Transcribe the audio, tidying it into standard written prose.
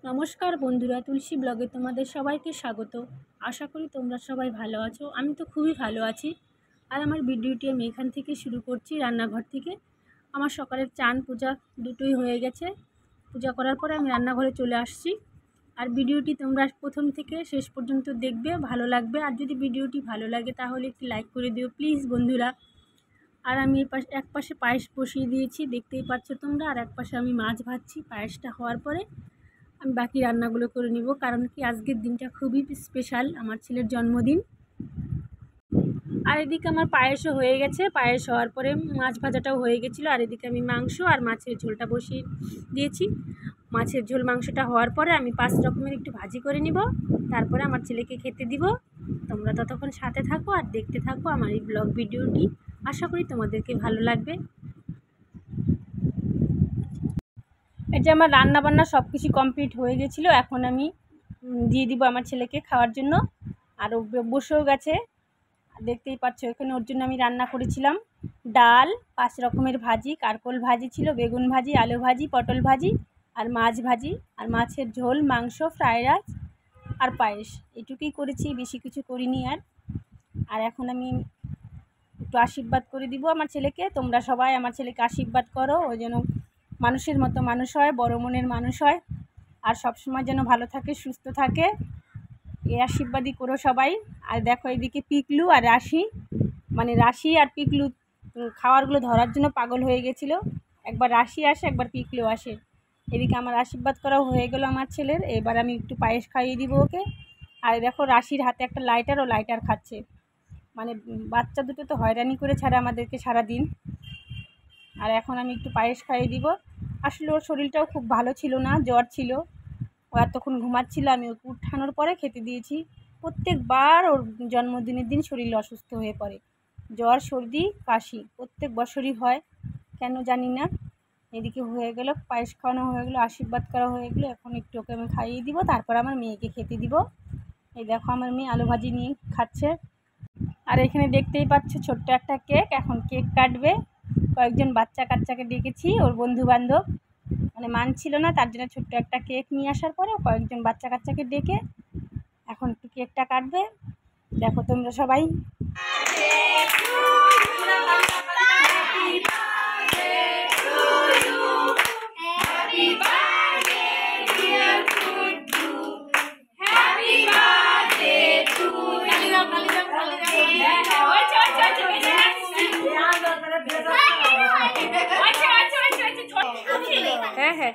নমস্কার বন্ধুরা, তুলসী ব্লগে তোমাদের সবাইকে স্বাগত। আশা করি তোমরা সবাই ভালো আছো। আমি তো খুবই ভালো আছি। আর আমার ভিডিওটি আমি এখান থেকে শুরু করছি, রান্নাঘর থেকে। আমার সকালের চান পূজা দুটোই হয়ে গেছে। পূজা করার পরে আমি রান্নাঘরে চলে আসছি। আর ভিডিওটি তোমরা প্রথম থেকে শেষ পর্যন্ত দেখবে, ভালো লাগবে। আর যদি ভিডিওটি ভালো লাগে তাহলে একটি লাইক করে দিও প্লিজ বন্ধুরা। আর আমি এক পাশে পায়েস বসিয়ে দিয়েছি, দেখতেই পাচ্ছ তোমরা। আর এক পাশে আমি মাছ ভাজছি। পায়েসটা হওয়ার পরে আমি বাকি রান্নাগুলো করে নিব, কারণ কি আজকের দিনটা খুবই স্পেশাল, আমার ছেলের জন্মদিন। আর এদিকে আমার পায়েসও হয়ে গেছে। পায়েস হওয়ার পরে মাছ ভাজাটাও হয়ে গেছিলো। আর এদিকে আমি মাংস আর মাছের ঝোলটা বসিয়ে দিয়েছি। মাছের ঝোল মাংসটা হওয়ার পরে আমি 5 রকমের একটু ভাজি করে নিব, তারপরে আমার ছেলেকে খেতে দিব। তোমরা ততক্ষণ সাথে থাকো আর দেখতে থাকো আমার এই ব্লগ ভিডিওটি। আশা করি তোমাদেরকে ভালো লাগবে। এই যে আমার রান্না বান্না সব কিছু কমপ্লিট হয়ে গেছিলো। এখন আমি দিয়ে দিব আমার ছেলেকে খাওয়ার জন্য। আর ও বসেও গেছে, দেখতেই পাচ্ছ। এখানে ওর জন্য আমি রান্না করেছিলাম ডাল, 5 রকমের ভাজি, কারকোল ভাজি ছিল, বেগুন ভাজি, আলু ভাজি, পটল ভাজি, আর মাছ ভাজি, আর মাছের ঝোল, মাংস, ফ্রাইড রাইস আর পায়েস। এটুকুই করেছি, বেশি কিছু করিনি। আর এখন আমি একটু আশীর্বাদ করে দিব আমার ছেলেকে। তোমরা সবাই আমার ছেলেকে আশীর্বাদ করো, ও যেন মানুষের মতো মানুষ হয়, বড় মনের মানুষ হয়, আর সবসময় যেন ভালো থাকে, সুস্থ থাকে। এই আশীর্বাদই করো সবাই। আর দেখো এদিকে পিকলু আর রাশি, মানে রাশি আর পিকলু খাবারগুলো ধরার জন্য পাগল হয়ে গেছিলো। একবার রাশি আসে, একবার পিকলু আসে। এদিকে আমার আশীর্বাদ করা হয়ে গেল আমার ছেলের। এবার আমি একটু পায়েস খাইয়ে দিব ওকে। আর দেখো রাশির হাতে একটা লাইটার, ও লাইটার খাচ্ছে। মানে বাচ্চা দুটো তো হয়রানি করে ছাড়ে আমাদেরকে সারাদিন। আর এখন আমি একটু পায়েস খাইয়ে দিব। আসলে ওর শরীরটাও খুব ভালো ছিল না, জ্বর ছিল। ও এতক্ষণ ঘুমাচ্ছিল, আমি ওকে উঠানোর পরে খেতে দিয়েছি। প্রত্যেকবার ওর জন্মদিনের দিন শরীর অসুস্থ হয়ে পড়ে, জ্বর, সর্দি, কাশি প্রত্যেক বছরই হয়, কেন জানি না। এদিকে হয়ে গেল, পায়েস খাওয়ানো হয়ে গেলো, আশীর্বাদ করা হয়ে গেলো। এখন একটু ওকে আমি খাইয়ে দিব, তারপর আমার মেয়েকে খেতে দিব। এই দেখো আমার মেয়ে আলু ভাজি নিয়ে খাচ্ছে। আর এখানে দেখতেই পাচ্ছ ছোট্ট একটা কেক। এখন কেক কাটবে। কয়েকজন বাচ্চা কাচ্চাকে ডেকেছি, ওর বন্ধু বান্ধব, মানে মানছিল না, তার জন্য ছোট্ট একটা কেক নিয়ে আসার পরে কয়েকজন বাচ্চা কাচ্চাকে ডেকে এখন একটু কেকটা কাটবে। দেখো তোমরা সবাই। হ্যাঁ হ্যাঁ